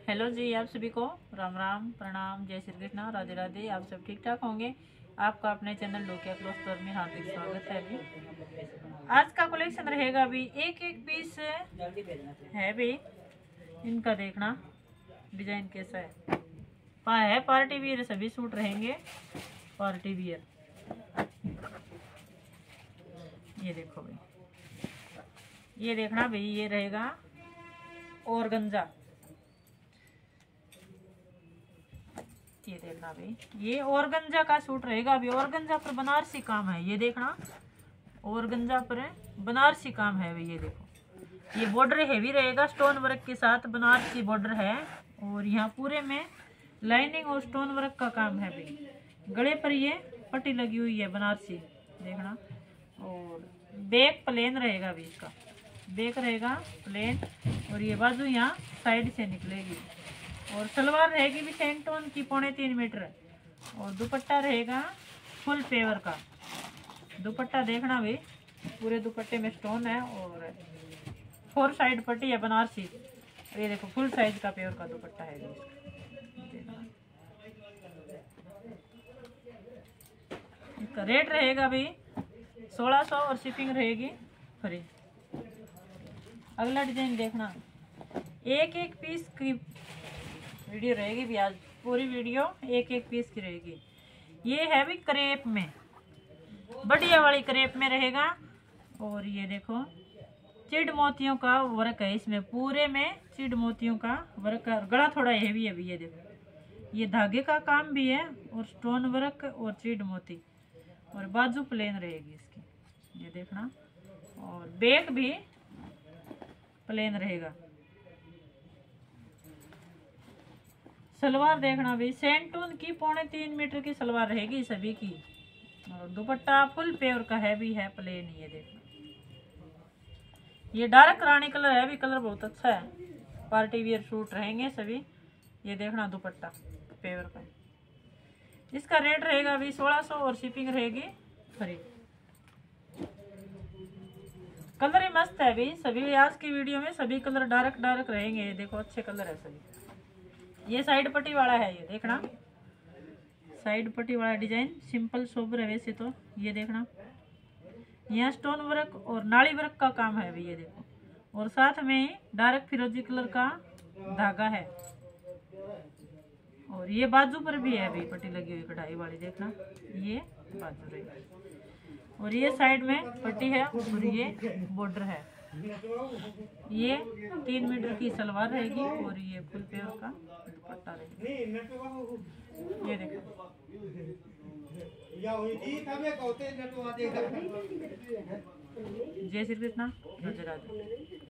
Hello जी, आप सभी को राम राम, प्रणाम, जय श्री कृष्णा, राधे राधे। आप सब ठीक ठाक होंगे। आपका अपने चैनल डोकिया क्लॉथ स्टोर में हार्दिक स्वागत है। अभी आज का कलेक्शन रहेगा। अभी एक एक पीस है भी, इनका देखना डिजाइन कैसा है पार्टी वियर सभी सूट रहेंगे पार्टी वियर। ये देखो भाई, ये देखना भाई, ये रहेगा ऑर्गेन्जा। ये देखना भाई, ये ऑर्गेन्जा का सूट रहेगा। अभी ऑर्गेन्जा पर बनारसी काम है। ये देखना, ऑर्गेन्जा पर बनारसी काम है भाई। ये देखो, ये बॉर्डर हेवी रहेगा, स्टोन वर्क के साथ बनारसी बॉर्डर है। और यहाँ पूरे में लाइनिंग और स्टोन वर्क का काम है भाई। गले पर ये पट्टी लगी हुई है बनारसी, देखना। और बैक प्लेन रहेगा भी, इसका बैक रहेगा प्लेन। और ये बाजू यहाँ साइड से निकलेगी। और सलवार रहेगी भी सेंटोन की 3.25 मीटर। और दुपट्टा रहेगा फुल पेवर का। दुपट्टा देखना भी, पूरे दुपट्टे में स्टोन है और 4 साइड पट्टी है बनारसी। ये देखो, फुल साइज का पेवर का दुपट्टा है इसका। इसका रेट रहेगा भी 1600 और शिपिंग रहेगी फ्री। अगला डिजाइन देखना, एक एक पीस की वीडियो रहेगी भी। आज पूरी वीडियो एक एक पीस की रहेगी। ये है भी क्रेप में, बढ़िया वाली क्रेप में रहेगा। और ये देखो, चिड़ मोतियों का वर्क है इसमें, पूरे में चिड़ मोतियों का वर्क है। गला थोड़ा हेवी है भी। ये देखो, ये धागे का काम भी है और स्टोन वर्क और चिड़ मोती। और बाजू प्लेन रहेगी इसकी, ये देखना। और बैक भी प्लेन रहेगा। सलवार देखना भी, सेंटून की 3.25 मीटर की सलवार रहेगी सभी की। और दुपट्टा फुल पेवर का है भी, है प्लेन। ये देखना, ये डार्क रानी कलर है भी, कलर बहुत अच्छा है। पार्टी वियर सूट रहेंगे सभी। ये देखना, दुपट्टा पेवर का। इसका रेट रहेगा अभी 1600 और शिपिंग रहेगी फ्री। कलर ही मस्त है भी सभी। आज की वीडियो में सभी कलर डार्क डार्क रहेंगे। ये देखो, अच्छे कलर है सभी। ये साइड पट्टी वाला है, ये देखना, साइड पट्टी वाला डिजाइन सिंपल सोबर है वैसे तो। ये देखना, यहाँ स्टोन वर्क और नाड़ी वर्क का काम है भी। ये देखो, और साथ में डार्क फिरोजी कलर का धागा है। और ये बाजू पर भी है भी पट्टी लगी हुई कढ़ाई वाली, देखना। ये बाजू रहेगी और ये साइड में पट्टी है और ये बॉर्डर है। ये 3 मीटर की सलवार रहेगी और ये फुल पेयर का दुपट्टा रहेगा। ये देखो, जय श्री कृष्णा, राधे राधे।